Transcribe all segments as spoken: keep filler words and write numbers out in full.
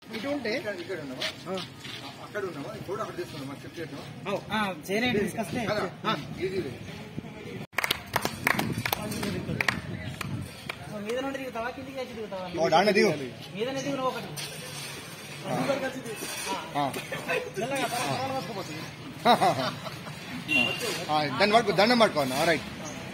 ఇటు ఉంటే ఇక్కడ ఉన్నావా అక్కడ ఉన్నావా ఫోటో అక్కడ తీసుకున్నాం మాకు చెక్ చేద్దాం తీసుకొస్తే మీద నుండి దిగుతావా కిందికి వచ్చి దిగుతావా మీదనే దిగు ఒకటి దండం పట్టుకోండి. రైట్.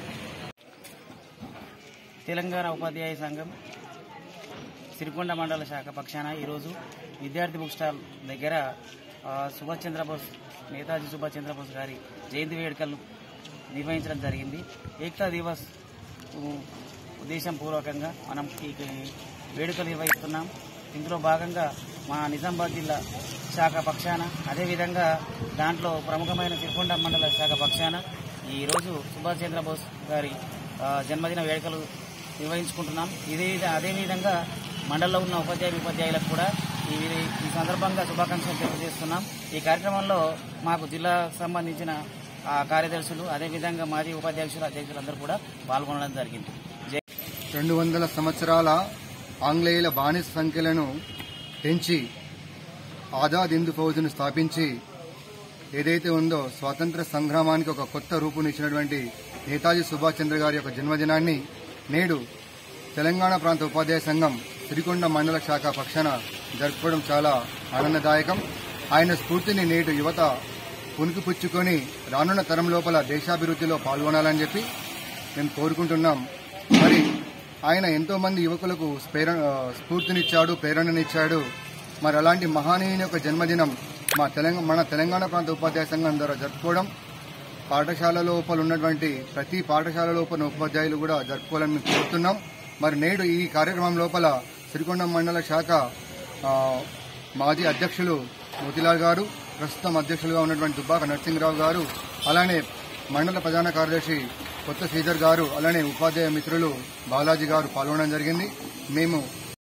తెలంగాణ ఉపాధ్యాయ సంఘం సిరికొండ మండల శాఖ పక్షాన ఈరోజు విద్యార్థి బుక్ స్టాల్ దగ్గర సుభాష్ చంద్రబోస్ నేతాజీ సుభాష్ చంద్రబోస్ గారి జయంతి వేడుకలు నిర్వహించడం జరిగింది. ఏకతా దివస్ ఉద్దేశం పూర్వకంగా మనం ఈ వేడుకలు నిర్వహిస్తున్నాం. ఇందులో భాగంగా మా నిజామాబాద్ జిల్లా శాఖ పక్షాన అదేవిధంగా దాంట్లో ప్రముఖమైన సిరికొండ మండల శాఖ పక్షాన ఈరోజు సుభాష్ చంద్రబోస్ గారి జన్మదిన వేడుకలు నిర్వహించుకుంటున్నాం. ఇదే అదేవిధంగా మండలంలో ఉన్న ఉపాధ్యాయులు ఉపాధ్యాయులకు కూడా ఈ ఈ సందర్భంగా శుభాకాంక్షలు తెలియజేస్తున్నాం. ఈ కార్యక్రమంలో మాకు జిల్లాకు సంబంధించిన కార్యదర్శులు అదేవిధంగా మాజీ ఉపాధ్యక్షులు అధ్యక్షులు అందరూ కూడా పాల్గొనడం జరిగింది. రెండు వందల సంవత్సరాల ఆంగ్లేయుల బానిస సంఖ్యలను పెంచి ఆజాద్ హిందూ ఫౌజ్ను స్థాపించి ఏదైతే ఉందో స్వాతంత్ర సంగ్రామానికి ఒక కొత్త రూపునిచ్చినటువంటి నేతాజీ సుభాష్ చంద్ర గారి యొక్క జన్మదినాన్ని నేడు తెలంగాణ ప్రాంత ఉపాధ్యాయ సంఘం సిరికొండ మండల శాఖ పక్షాన జరుపుకోవడం చాలా ఆనందదాయకం. ఆయన స్ఫూర్తిని నేడు యువత పుణికిపుచ్చుకొని రానున్న తరం లోపల దేశాభివృద్ధిలో పాల్గొనాలని చెప్పి మేము కోరుకుంటున్నాం. మరి ఆయన ఎంతో మంది యువకులకు స్ఫూర్తినిచ్చాడు, ప్రేరణనిచ్చాడు. మరి అలాంటి మహానీయుని యొక్క జన్మదినం మా తెలంగాణ మన తెలంగాణ ప్రాంత ఉపాధ్యాయ సంఘం ద్వారా జరుపుకోవడం, పాఠశాల లోపల ఉన్నటువంటి ప్రతి పాఠశాల లోపల ఉపాధ్యాయులు కూడా జరుపుకోవాలని కోరుతున్నాం. మరి నేడు ఈ కార్యక్రమం లోపల సిరికొండ మండల శాఖ మాజీ అధ్యక్షులు మోతిలాల్ గారు, ప్రస్తుతం అధ్యక్షులుగా ఉన్నటువంటి దుబ్బాక నరసింహరావు గారు, అలానే మండల ప్రధాన కార్యదర్శి కొత్త శ్రీధర్ గారు, అలానే ఉపాధ్యాయ మిత్రులు బాలాజీ గారు పాల్గొనడం జరిగింది. మేము